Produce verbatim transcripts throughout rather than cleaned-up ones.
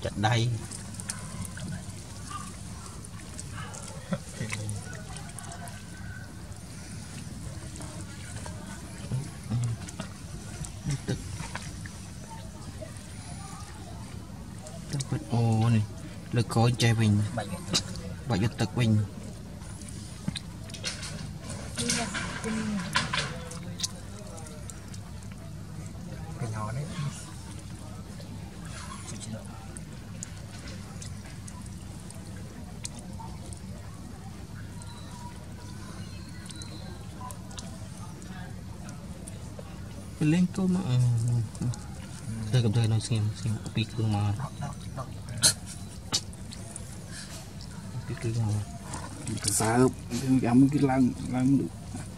chặt đây tức tức vật ô này lực có chạy bình bảy vật tật bình cái nhỏ đấy lên câu mà tôi cầm tôi nói xem xem bị cương mà bị cương mà sao dám cái lăng lăng được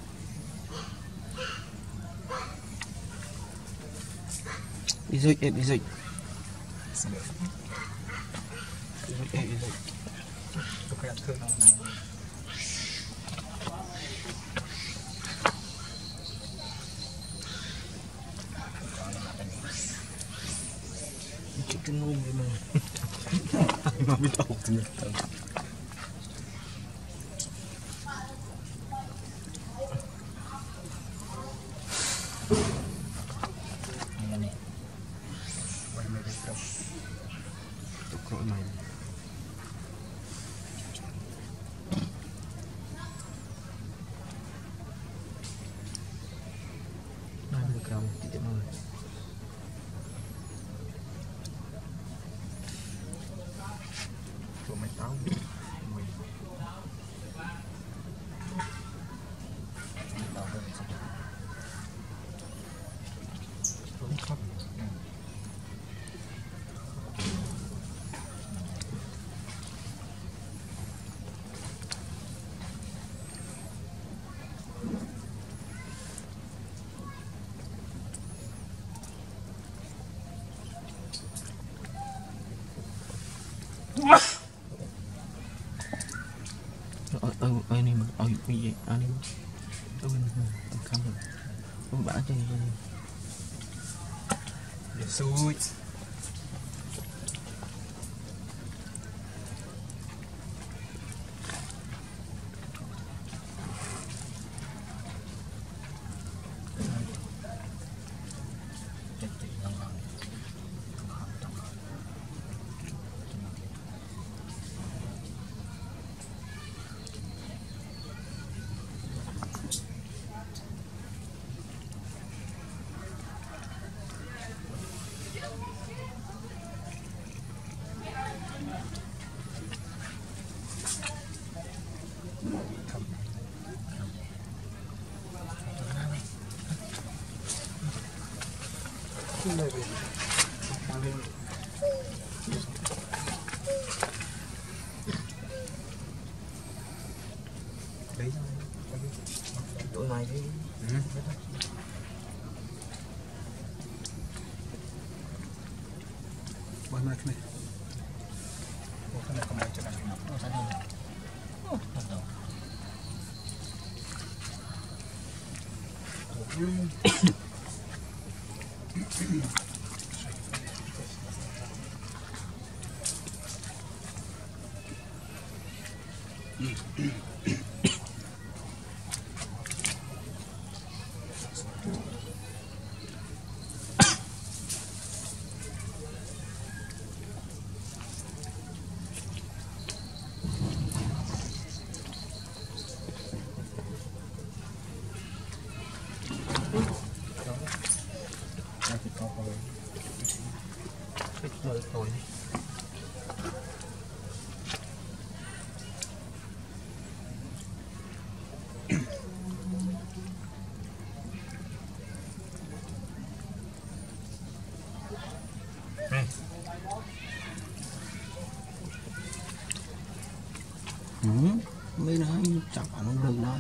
đi rồi đi rồi đi rồi tôi phải thương nó này cái nôm vậy mà mà biết đâu thì cõi này hai mươi gram thì thế nào của mày tao mình không khóc ở ở ở này mà ở cái gì anh em ở bên ở cam rồi ông bả chơi để xui này về mang lên đấy tụi này đi bao nhiêu này cái này không ai cho đặt nó sẽ đi mời thôi ừ, mấy nói chọc nó đừng nói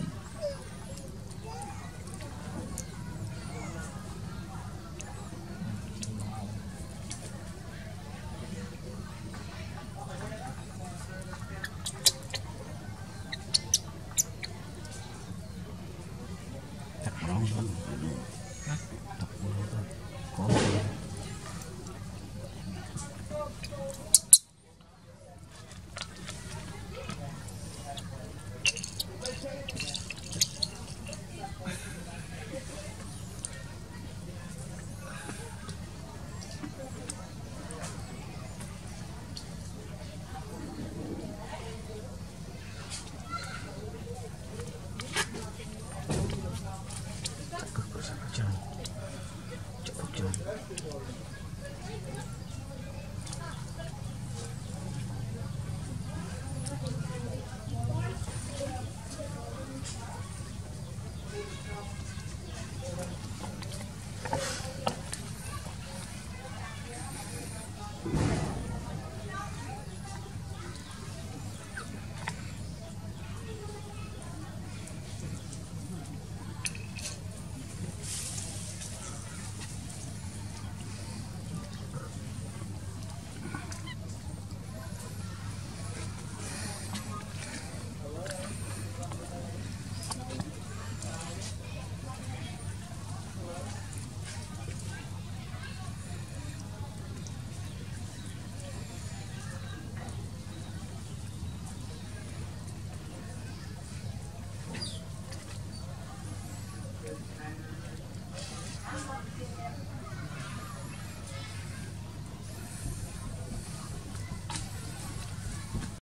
có